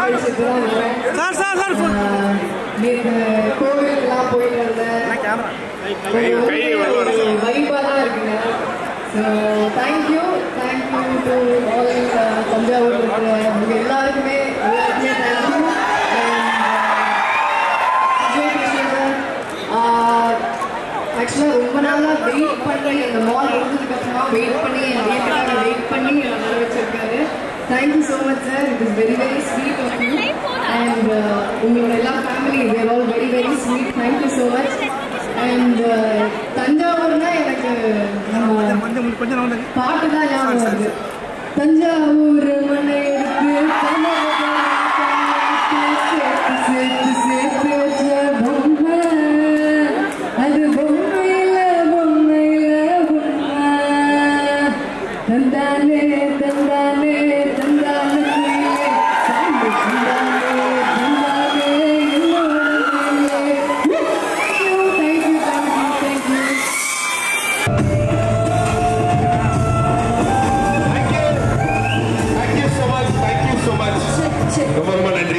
கழிச்சுட்டு தான் வரேன். நேற்று கோவிலுக்கெல்லாம் போயிட்டு வந்தேன். வைபாக தான் இருக்குங்க. So thank you to all Thanjavur இருக்கிற அவங்க எல்லாருக்குமே தேங்க்யூ. விஜய் கிருஷ்ணன் ஆக்சுவலாக ரொம்ப நாளாக வெயிட் பண்ணி அந்த மால் முடிஞ்சதுக்கப்புறமா வெயிட் பண்ணி என் வீட்டுக்காக வெயிட் பண்ணி வர வச்சிருக்காரு. Thank you so much sir. It is very very sweet of you and உங்களோட எல்லா family there all very very sweet. Thank you so much. And தஞ்சாவூர்னா எனக்கு நம்ம பாட்டு தான் ஞாபகம் வருது. தஞ்சாவூர்